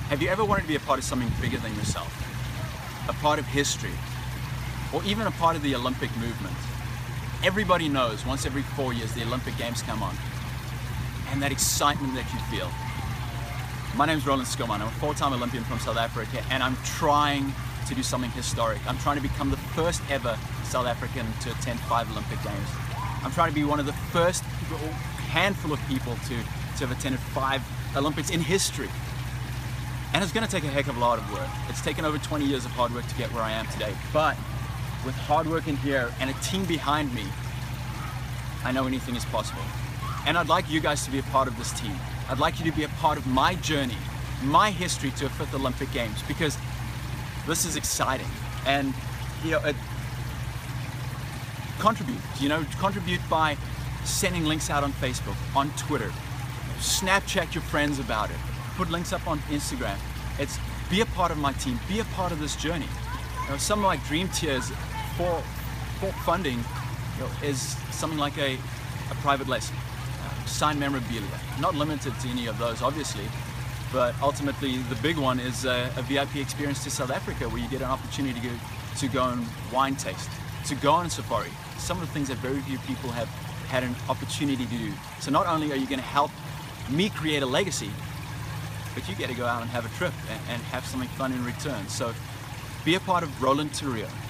Have you ever wanted to be a part of something bigger than yourself? A part of history, or even a part of the Olympic movement? Everybody knows once every 4 years the Olympic Games come on, and that excitement that you feel. My name is Roland Schoeman. I'm a 4-time Olympian from South Africa, and I'm trying to do something historic. I'm trying to become the first ever South African to attend 5 Olympic Games. I'm trying to be one of the first handful of people to have attended 5 Olympics in history. And it's going to take a heck of a lot of work. It's taken over 20 years of hard work to get where I am today. But with hard work in here and a team behind me, I know anything is possible. And I'd like you guys to be a part of this team. I'd like you to be a part of my journey, my history to a 5th Olympic Games, because this is exciting. And contribute by sending links out on Facebook, on Twitter, Snapchat your friends about it, put links up on Instagram. It's be a part of my team, be a part of this journey. Some of my dream tiers for funding is something like a private lesson, signed memorabilia, not limited to any of those obviously, but ultimately the big one is a VIP experience to South Africa, where you get an opportunity to go and wine taste, to go on safari, some of the things that very few people have had an opportunity to do. So not only are you going to help me create a legacy, but you get to go out and have a trip and have something fun in return. So be a part of Roland to Rio.